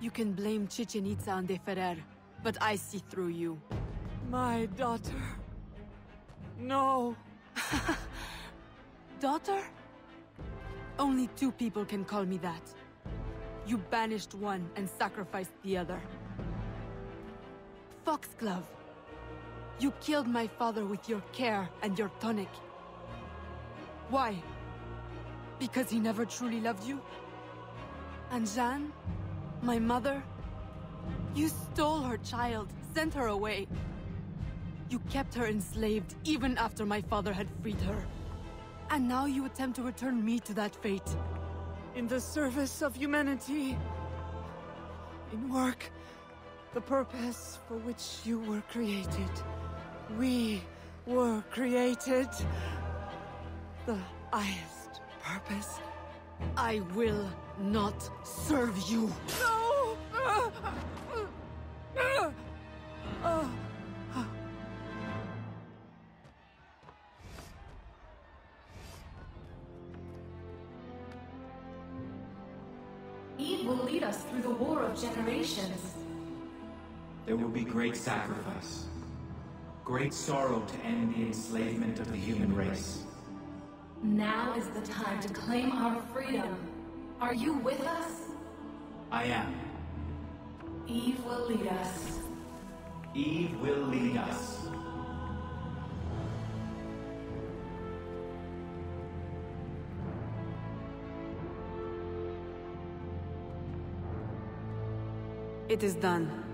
You can blame Chichen Itza and De Ferrer, but I see through you. My daughter. No. Daughter? Only two people can call me that. You banished one and sacrificed the other. Foxglove. You killed my father with your care and your tonic. Why? Because he never truly loved you? And Jeanne? My mother? You stole her child, sent her away. You kept her enslaved even after my father had freed her. And now you attempt to return me to that fate. In the service of humanity. In work. The purpose for which you were created. We were created. The highest purpose. I will not serve you. No! Eve will lead us through the war of generations. There will be great sacrifice. Great sorrow to end the enslavement of the human race. Now is the time to claim our freedom. Are you with us? I am. Eve will lead us. Eve will lead us. It is done.